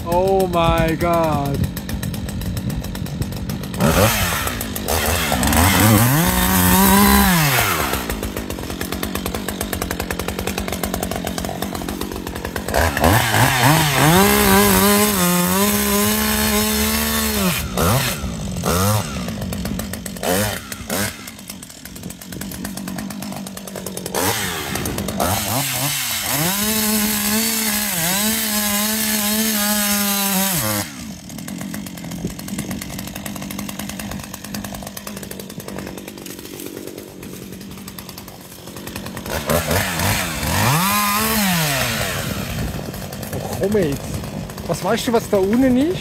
Oh my God. Komm jetzt. Was weißt du, was da unten ist?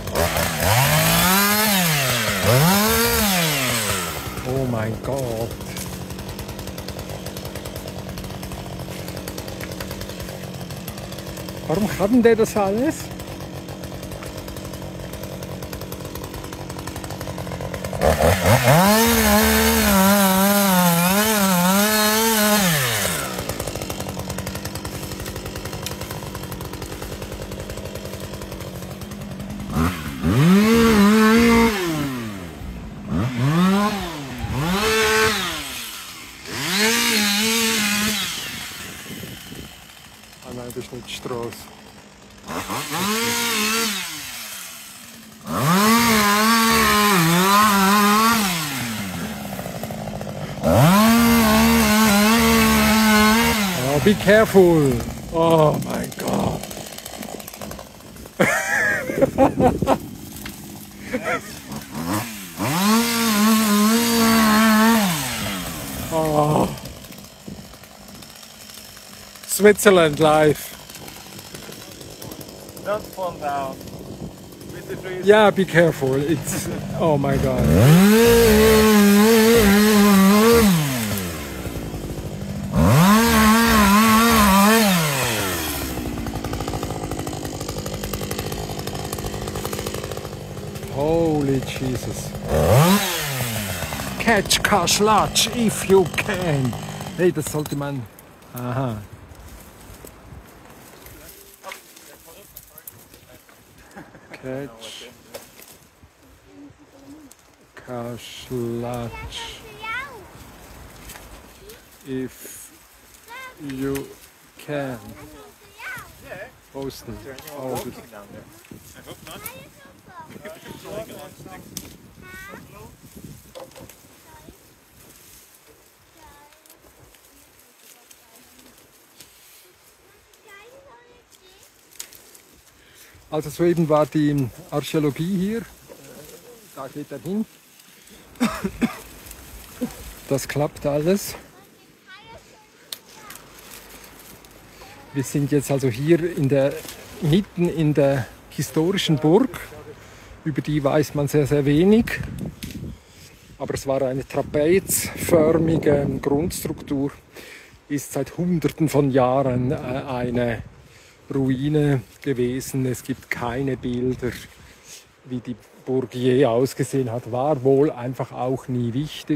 Oh mein Gott. Warum kann denn der das alles? Ah nein, das ist nicht die Straße. Oh, be careful! Oh mein Gott! Oh. Switzerland life. Don't fall down. With the trees. Yeah, be careful. It's oh my God. Holy Jesus. Catch Kaschlatsch if you can. Hey, das sollte man. Aha. Catch Kaschlatsch if you can. Posten. Oh, good. Down there. I hope not. Also soeben war die Archäologie hier. Da geht er hin. Das klappt alles. Wir sind jetzt also hier mitten in der historischen Burg. Über die weiß man sehr, sehr wenig. Aber es war eine trapezförmige Grundstruktur. Ist seit Hunderten von Jahren eine Ruine gewesen. Es gibt keine Bilder, wie die Burg je ausgesehen hat. War wohl einfach auch nie wichtig.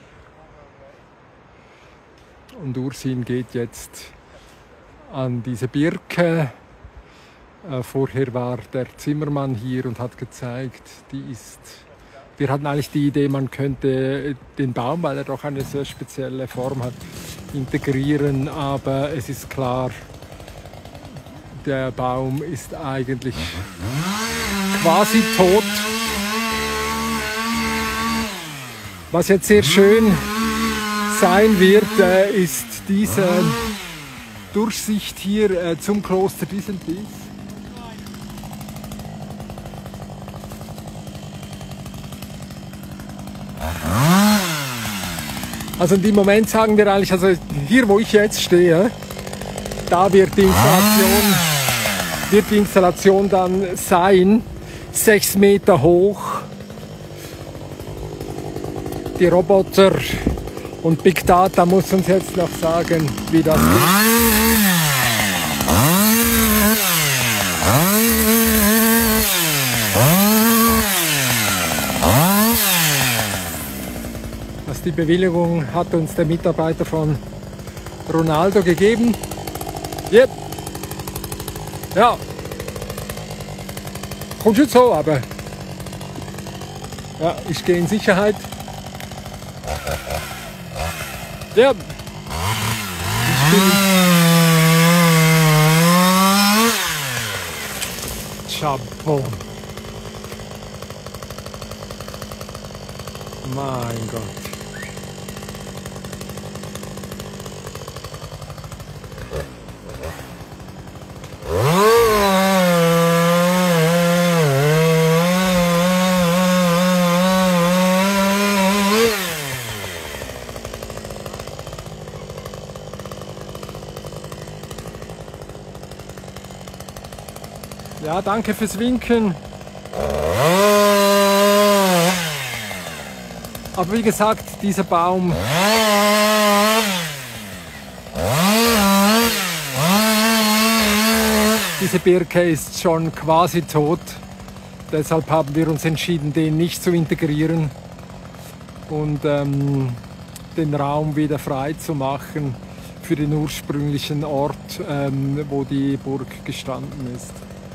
Und Ursin geht jetzt an diese Birke. Vorher war der Zimmermann hier und hat gezeigt, wir hatten eigentlich die Idee, man könnte den Baum, weil er doch eine sehr spezielle Form hat, integrieren, aber es ist klar, der Baum ist eigentlich quasi tot. Was jetzt sehr schön sein wird, ist diese Durchsicht hier zum Kloster Disentis. Also in dem Moment sagen wir eigentlich, also hier wo ich jetzt stehe, da wird die Installation dann sein, 6 Meter hoch. Die Roboter und Big Data muss uns jetzt noch sagen, wie das geht. Die Bewilligung hat uns der Mitarbeiter von Ronaldo gegeben. Yep. Ja. kommst jetzt so, aber ja, ich gehe in Sicherheit. Ja, ich bin Chapeau. Mein Gott. Ja, danke fürs Winken. Aber wie gesagt, dieser Baum diese Birke ist schon quasi tot. Deshalb haben wir uns entschieden, den nicht zu integrieren und den Raum wieder frei zu machen für den ursprünglichen Ort, wo die Burg gestanden ist.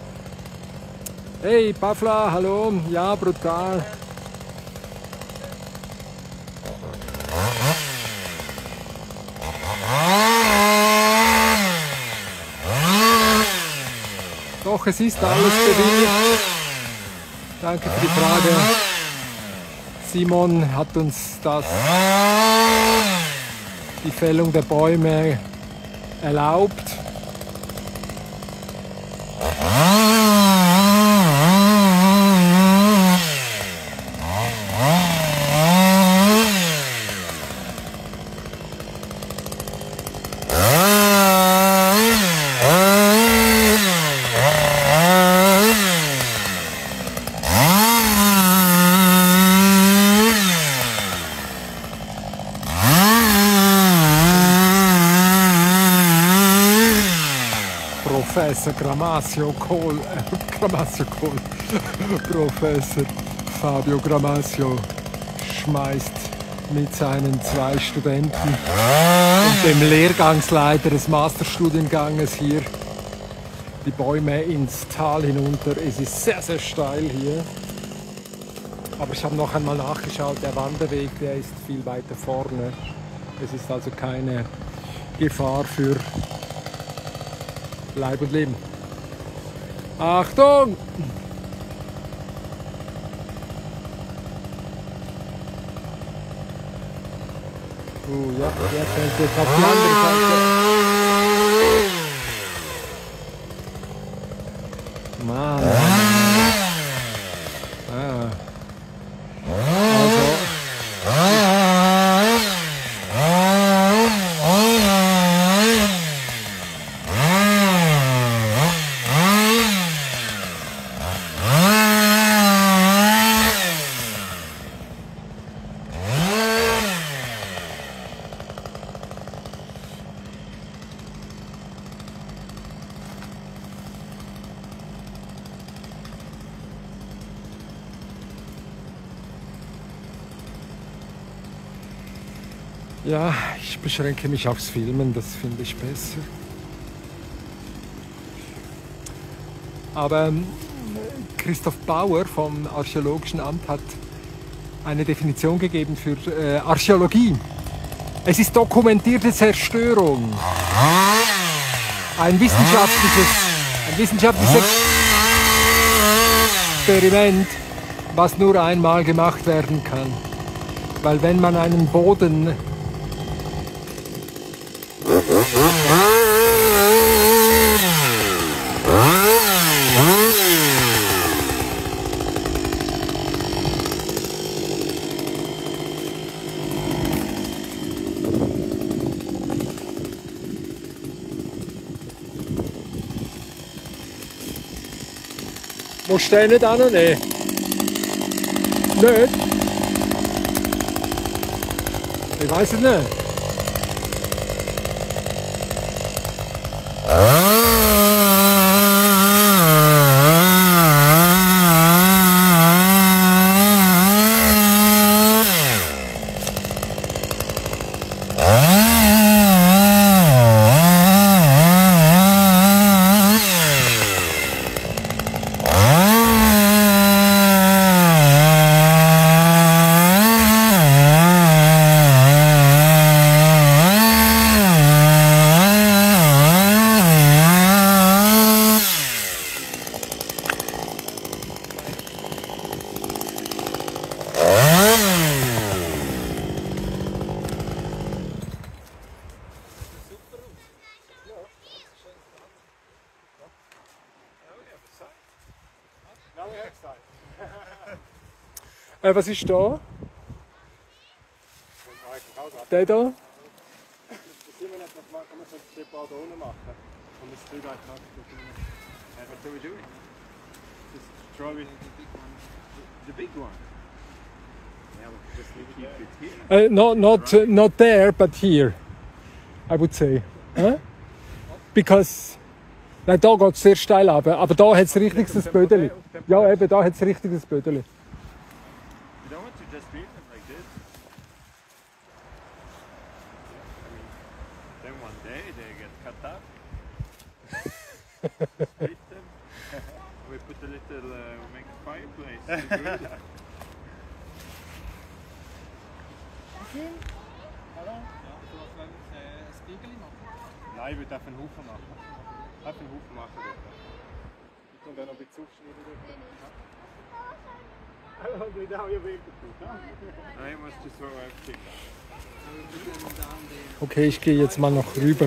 Hey, Pavla, hallo. Ja, brutal. Doch, es ist alles bewilligt. Danke für die Frage. Simon hat uns die Fällung der Bäume erlaubt. Professor Gramazio Kohl, Professor Fabio Gramazio schmeißt mit seinen 2 Studenten und dem Lehrgangsleiter des Masterstudienganges hier die Bäume ins Tal hinunter. Es ist sehr, sehr steil hier. Aber ich habe noch einmal nachgeschaut, der Wanderweg, der ist viel weiter vorne. Es ist also keine Gefahr für Leib und Leben. Achtung! Ja, der fällt jetzt auf die andere Seite. Mann. Ja, ich beschränke mich aufs Filmen, das finde ich besser. Aber Christoph Bauer vom Archäologischen Amt hat eine Definition gegeben für Archäologie. Es ist dokumentierte Zerstörung. Ein wissenschaftliches Experiment, was nur einmal gemacht werden kann. Weil wenn man einen Boden musst du den nicht annehmen? Nicht? Ich weiß es nicht. Was ist da? Der da? Das immer nicht noch machen, man sollte die paar da unten machen. Und das Zeug einfach what do we do? Just throw it. The big one. Yeah, we just keep it here. Not there, but here. I would say. Because. Nein, da geht es sehr steil runter, aber da hat es richtig das Bödeli. Ja, eben, da hat es richtig das Bödeli. You don't want to just leave them like this. I mean, then one day they get cut up. Split them. We put a little, we make a fireplace. To grill it. Nein, ich würde einfach einen Haufen machen. Einfach einen Haufen machen dort. Ich kann dann noch ein bisschen aufschneiden dort. Now you're able to. I must just throw everything. Okay, ich gehe jetzt mal noch rüber.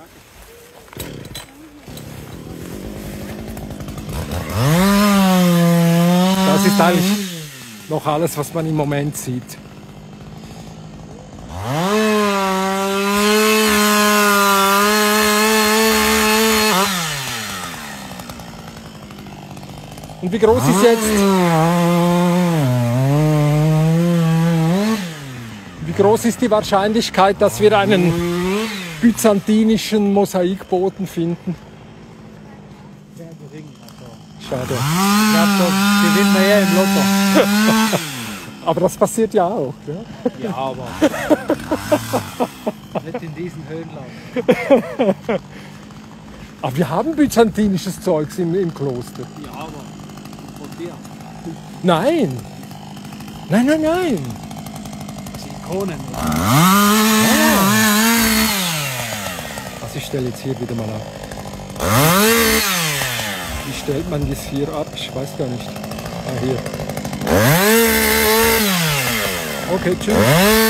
Das ist eigentlich noch alles, was man im Moment sieht. Und wie groß ist jetzt? Wie groß ist die Wahrscheinlichkeit, dass wir einen byzantinischen Mosaikboden finden? Sehr gering. Schade. Ich glaube, da gewinnen wir eher im Lotto. Aber das passiert ja auch. Ja? Ja, aber nicht in diesen Höhenlagen. Aber wir haben byzantinisches Zeugs im Kloster. Ja, aber von dir. Nein! Nein, nein, nein! Das Ikonen. Also ich stelle jetzt hier wieder mal ab. Wie stellt man das hier ab? Ich weiß gar nicht. Ah, hier. Okay, tschüss.